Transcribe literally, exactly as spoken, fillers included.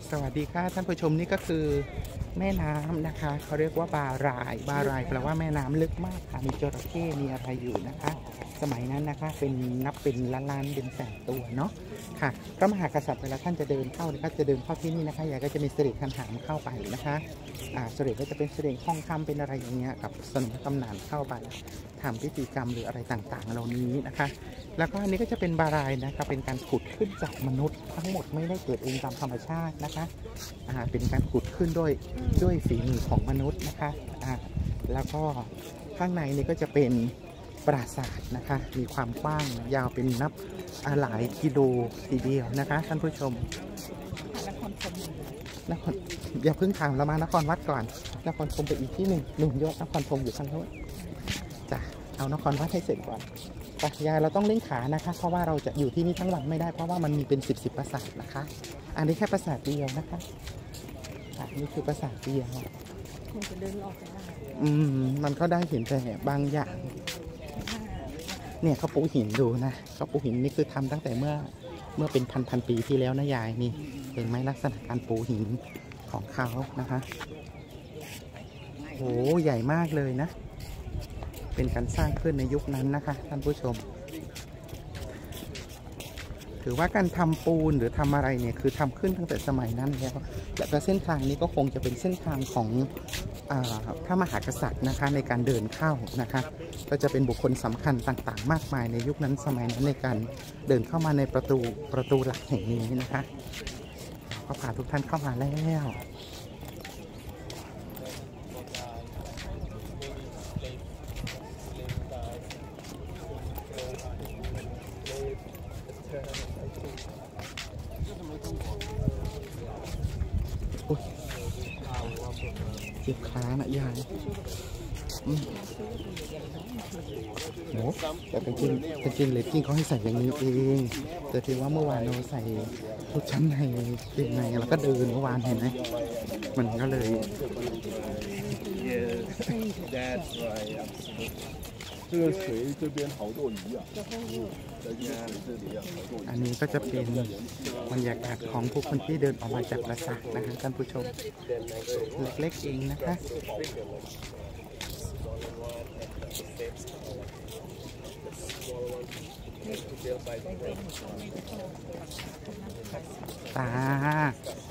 สวัสดีค่ะท่านผู้ชมนี่ก็คือแม่น้ำนะคะเขาเรียกว่าบารายบารายแปลว่าแม่น้ำลึกมากค่ะมีจระเข้มีอะไรอยู่นะคะสมัยนั้นนะคะเป็นนับเป็นล้านล้านเป็นแสนตัวเนาะค่ะพระมหากษัตริย์เวลาท่านจะเดินเข้านะคะจะเดินเข้าที่นี่นะคะยายก็จะมีเสด็จคันหามเข้าไปนะคะอ่าเสด็จก็จะเป็นเสด็จห้องคำเป็นอะไรอย่างเงี้ยกับสนมตำนานเข้าไปทำพิธีกรรมหรืออะไรต่างๆเหล่านี้นะคะแล้วก็อันนี้ก็จะเป็นบารายนะคะเป็นการขุดขึ้นจากมนุษย์ทั้งหมดไม่ได้เกิดเองตามธรรมชาตินะคะอ่าเป็นการขุดขึ้นด้วยด้วยฝีมือของมนุษย์นะคะอ่าแล้วก็ข้างในนี่ก็จะเป็นปราสาทนะคะมีความกว้างยาวเป็นนับหลายกิโลทีเดียวนะคะท่านผู้ชมนครธมนครอย่าเพิ่งถามเรามานครวัดก่อนนครธมไปอีกที่หนึ่งหนุ่มยศนครธมอยู่ข้างโน้นจ้ะเอานครวัดให้เสร็จก่อนแต่ยายเราต้องเล่นขานะคะเพราะว่าเราจะอยู่ที่นี่ทั้งวันไม่ได้เพราะว่ามันมีเป็นสิบสิบปราสาทนะคะอันนี้แค่ปราสาทเดียวนะคะอันนี้คือปราสาทเดียวคงจะเดินออกไปได้อืมมันก็ได้เห็นแต่บางอย่างเนี่ยเขาปูหินดูนะเขาปูหินนี่คือทำตั้งแต่เมื่อเมื่อเป็นพันพันปีที่แล้วนะยายนี่เห็นไหมลักษณะการปูหินของเขานะคะโอ้ใหญ่มากเลยนะเป็นการสร้างขึ้นในยุคนั้นนะคะท่านผู้ชมถือว่าการทำปูนหรือทำอะไรเนี่ยคือทำขึ้นตั้งแต่สมัยนั้นแล้วและก็เส้นทางนี้ก็คงจะเป็นเส้นทางของพระมหากษัตริย์นะคะในการเดินเข้านะคะก็จะเป็นบุคคลสำคัญต่างๆมากมายในยุคนั้นสมัยนั้นในการเดินเข้ามาในประตูประตูหลักแห่งนี้นะคะก็พาทุกท่านเข้ามาแล้วเจ็บขาหนะยายโอ้แต่เป็นจริงเป็นจริงเลยจริงเขาให้ใส่อย่างนี้เองแต่ถือว่าเมื่อวานเราใส่ชุดชั้นในเป็นไงแล้วก็เดินเมื่อวานเห็นไหมมันก็เลยอันนี้ก็จะเป็นบรรยากาศของผู้คนที่เดินออกมาจากปราสาทนะคะท่านผู้ชมเล็กๆเองนะคะตา